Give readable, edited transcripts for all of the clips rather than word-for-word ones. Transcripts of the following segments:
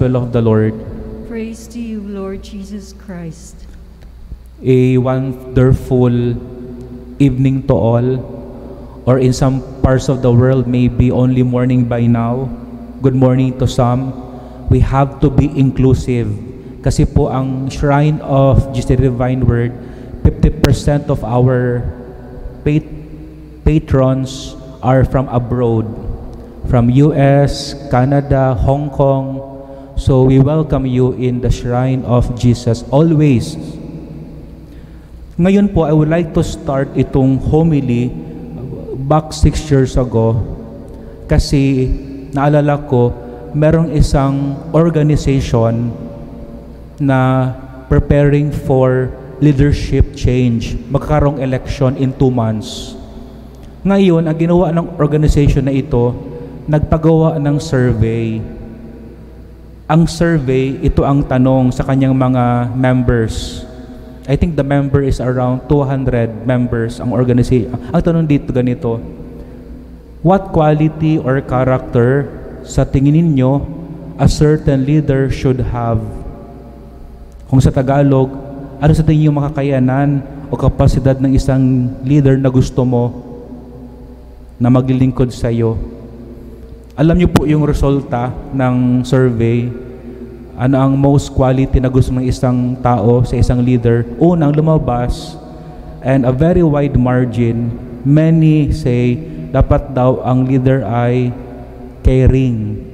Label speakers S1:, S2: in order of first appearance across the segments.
S1: Gospel of the Lord.
S2: Praise to you, Lord Jesus Christ.
S1: A wonderful evening to all, or in some parts of the world, maybe only morning by now. Good morning to some. We have to be inclusive. Kasi po ang Shrine of Jesus Divine Word, 50% of our patrons are from abroad, from US, Canada, Hong Kong. So we welcome you in the Shrine of Jesus always. Ngayon po, I would like to start itong homily back 6 years ago kasi naalala ko, merong isang organization na preparing for leadership change. Magkakaroong election in 2 months. Ngayon, ang ginawa ng organization na ito, nagpagawa ng survey. Ang survey, ito ang tanong sa kanyang mga members. I think the member is around 200 members ang organization. Ang tanong dito ganito, what quality or character sa tingin ninyo a certain leader should have? Kung sa Tagalog, ano sa tingin niyo makakayanan o kapasidad ng isang leader na gusto mo na maglilingkod sa iyo? Alam niyo po yung resulta ng survey. Ano ang most quality na gusto ng isang tao sa isang leader? Unang lumabas, and a very wide margin, many say dapat daw ang leader ay caring.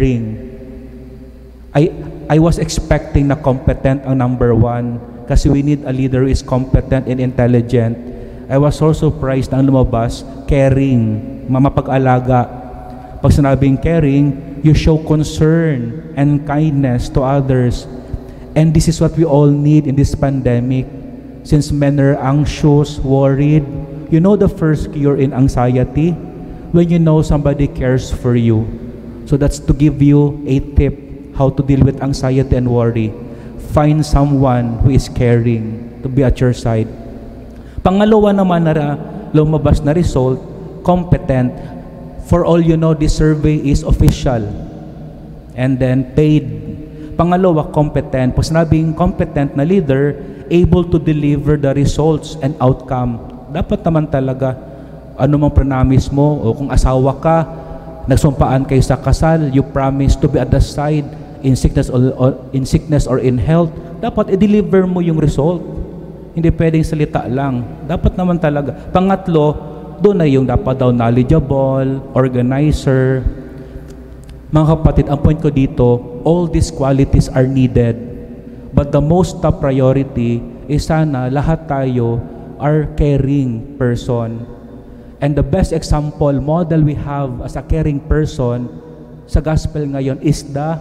S1: I was expecting na competent ang number 1 kasi we need a leader who is competent and intelligent. I was so surprised na ang lumabas, caring, mamapag-alaga. Pag sinabing caring, you show concern and kindness to others. And this is what we all need in this pandemic. Since men are anxious, worried, you know the first cure in anxiety? When you know somebody cares for you. So that's to give you a tip how to deal with anxiety and worry. Find someone who is caring to be at your side. Pangalawa naman na lumabas na result, competent. For all you know, this survey is official and then paid. Pangalawa, competent. Pag sinabing competent na leader, able to deliver the results and outcome. Dapat naman talaga, ano mang promise mo, o kung asawa ka, nagsumpaan kayo sa kasal, you promise to be at the side in sickness or in health, dapat i-deliver mo yung result. Hindi pwedeng salita lang. Dapat naman talaga. Pangatlo, doon na yung dapat daw knowledgeable, organizer. Mga kapatid, ang point ko dito, all these qualities are needed. But the most top priority is sana lahat tayo are caring person. And the best example, model we have as a caring person sa gospel ngayon is the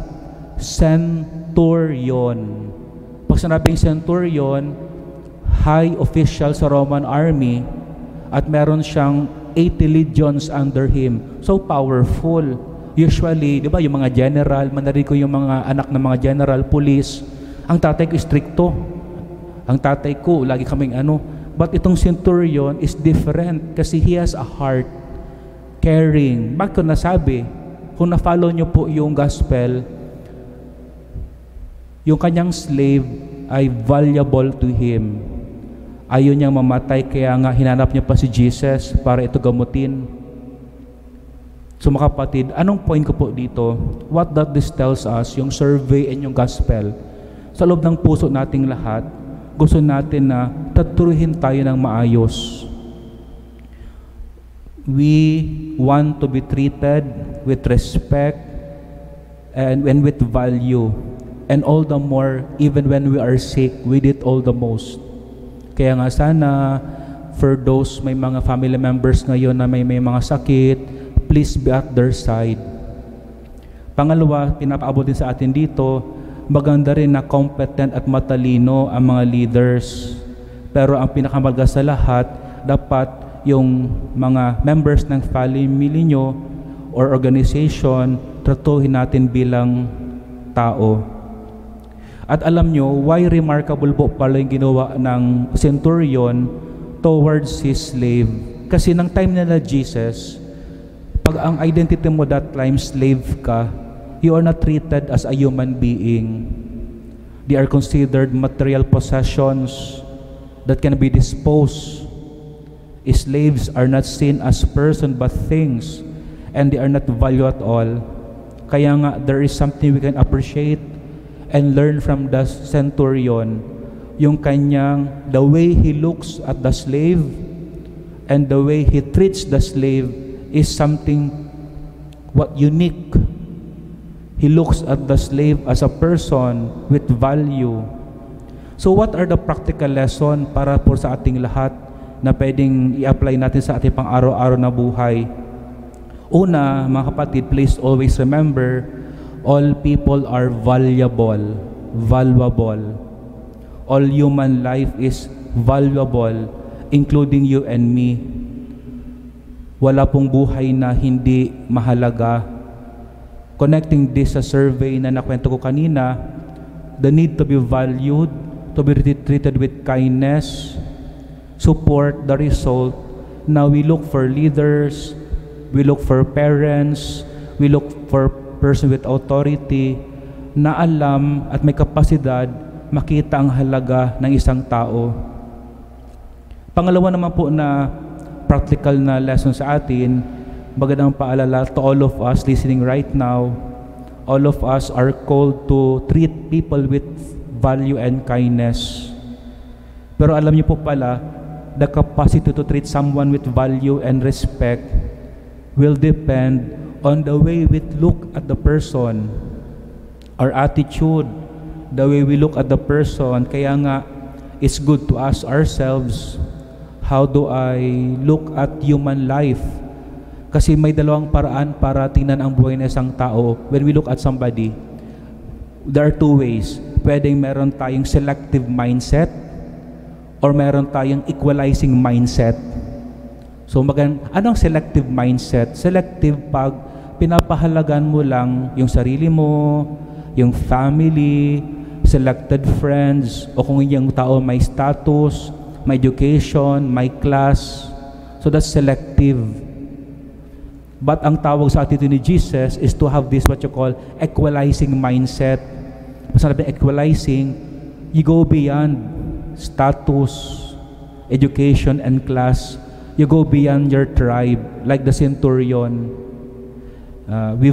S1: centurion. Pag sinabing centurion, high official sa Roman army, at meron siyang 80 legions under him. So powerful. Usually, di ba, yung mga general, manarinig ko yung mga anak ng mga general, police, ang tatay ko stricto. Ang tatay ko, lagi kaming But itong centurion is different kasi he has a heart, caring. Bakit ko nasabi? Kung na-follow nyo po yung gospel, yung kanyang slave ay valuable to him. Ayaw niyang mamatay, kaya nga hinanap niya pa si Jesus para ito gamutin. So mga kapatid, anong point ko po dito? What that this tells us, yung survey and yung gospel, sa loob ng puso nating lahat, gusto natin na taturuhin tayo ng maayos. We want to be treated with respect and with value. And all the more, even when we are sick, we did all the most. Kaya nga sana, for those may mga family members ngayon na may mga sakit, please be at their side. Pangalawa, pinapaabot din sa atin dito, maganda rin na competent at matalino ang mga leaders. Pero ang pinakamalaga sa lahat, dapat yung mga members ng family nyo or organization, tratuhin natin bilang tao. At alam nyo, why remarkable po pala yung ginawa ng centurion towards his slave? Kasi nang time nila Jesus, pag ang identity mo that time slave ka, you are not treated as a human being. They are considered material possessions that can be disposed. Slaves are not seen as person but things, and they are not valued at all. Kaya nga, there is something we can appreciate and learn from the centurion. Yung the way he looks at the slave and the way he treats the slave is something unique. He looks at the slave as a person with value. So what are the practical lesson para po sa ating lahat na pwedeng i-apply natin sa ating pang-araw-araw na buhay? Una, mga kapatid, please always remember, all people are valuable. All human life is valuable, including you and me. Wala pong buhay na hindi mahalaga. Connecting this sa survey na nakwento ko kanina, the need to be valued, to be treated with kindness, support the result. Now we look for leaders, we look for parents, we look for person with authority na alam at may kapasidad makita ang halaga ng isang tao. Pangalawa naman po na practical na lesson sa atin, magandang paalala to all of us listening right now, all of us are called to treat people with value and kindness. Pero alam niyo po pala, the capacity to treat someone with value and respect will depend on the way we look at the person, our attitude, the way we look at the person. Kaya nga, it's good to ask ourselves, how do I look at human life? Kasi may dalawang paraan para tingnan ang buhay ng isang tao. When we look at somebody, there are two ways. Pwedeng meron tayong selective mindset or meron tayong equalizing mindset. So anong selective mindset? Selective pag pinapahalagan mo lang yung sarili mo, yung family, selected friends, o kung yung tao may status, may education, may class. So that's selective. But ang tawag sa attitude ni Jesus is to have this what you call equalizing mindset. Masabi equalizing, you go beyond status, education, and class. You go beyond your tribe, like the centurion. We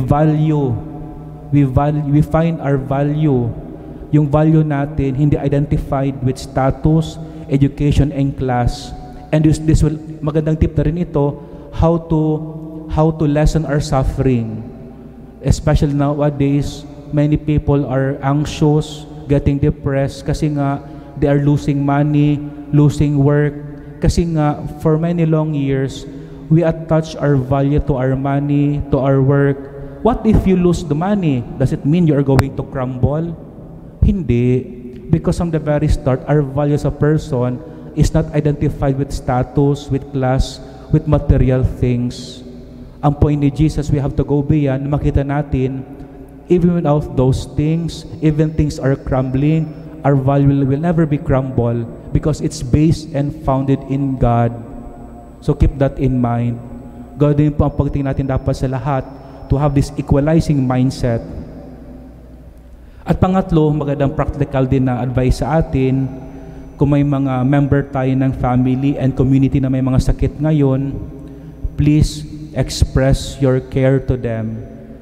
S1: find our value. Yung value natin hindi identified with status, education, and class. And this will, magandang tip na rin ito, how to lessen our suffering. Especially nowadays, many people are anxious, getting depressed kasi nga they are losing money, losing work. Kasi nga for many long years, we attach our value to our money, to our work. What if you lose the money? Does it mean you are going to crumble? Hindi. Because from the very start, our value as a person is not identified with status, with class, with material things. Ang point ni Jesus, we have to go beyond, makita natin, even without those things, even things are crumbling, our value will never be crumbled because it's based and founded in God. So keep that in mind. God din po ang pagtingin natin dapat sa lahat to have this equalizing mindset. At pangatlo, magandang practical din na advice sa atin, kung may mga member tayo ng family and community na may mga sakit ngayon, please express your care to them.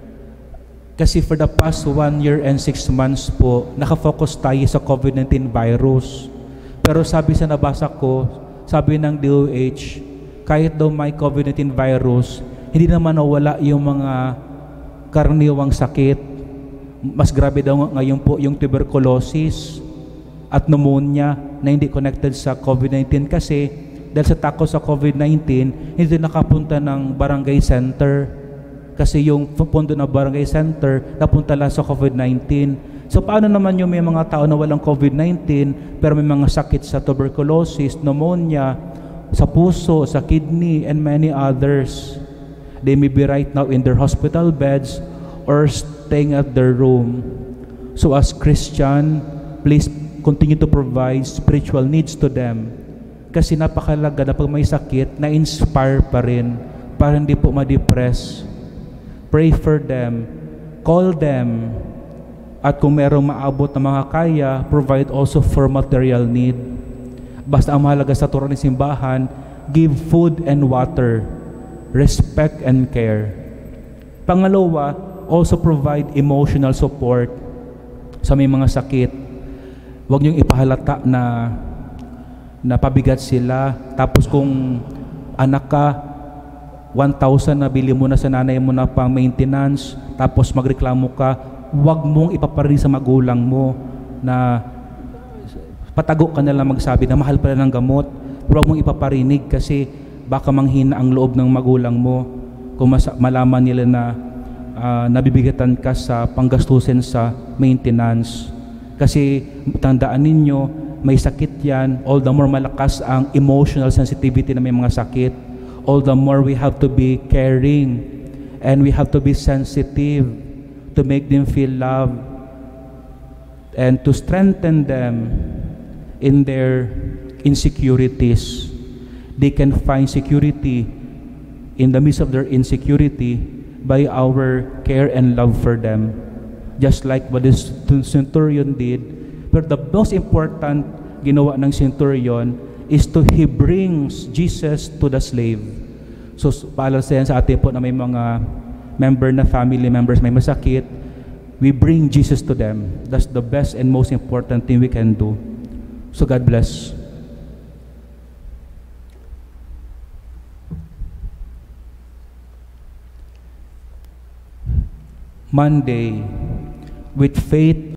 S1: Kasi for the past 1 year and 6 months po, nakafocus tayo sa COVID-19 virus. Pero sabi sa nabasa ko, sabi ng DOH, kahit daw may COVID-19 virus, hindi naman nawala yung mga karaniwang sakit. Mas grabe daw ngayon po yung tuberculosis at pneumonia na hindi connected sa COVID-19 kasi dahil sa takot sa COVID-19, hindi nakapunta ng barangay center. Kasi yung pondo na barangay center, napunta lang sa COVID-19. So paano naman yung may mga tao na walang COVID-19, pero may mga sakit sa tuberculosis, pneumonia, sa puso, sa kidney, and many others. They may be right now in their hospital beds or staying at their room. So as Christian, please continue to provide spiritual needs to them. Kasi napakalaga na pag may sakit, na-inspire pa rin para hindi po ma-depress. Pray for them. call them. At kung merong maabot na mga kaya, provide also for material need. Basta ang mahalaga sa turo ng simbahan, give food and water, respect and care. Pangalawa, also provide emotional support sa may mga sakit. Huwag niyong ipahalata na pabigat sila. Tapos kung anak ka, 1,000 na bili mo na sa nanay mo na pang maintenance, tapos magreklamo ka, huwag mong ipaparinig sa magulang mo na patago ka na lang magsabi na mahal pala ng gamot. Huwag mong ipaparinig kasi baka manghina ang loob ng magulang mo kung malaman nila na nabibigatan ka sa panggastusin sa maintenance. Kasi tandaan ninyo, may sakit yan, all the more malakas ang emotional sensitivity na may mga sakit, all the more we have to be caring and we have to be sensitive to make them feel love and to strengthen them in their insecurities. They can find security in the midst of their insecurity by our care and love for them, just like what the centurion did. But the most important ginawa ng centurion is he brings Jesus to the slave. So paalala sa atin po na may mga member na family members may masakit, we bring Jesus to them. That's the best and most important thing we can do. So God bless. Monday, with faith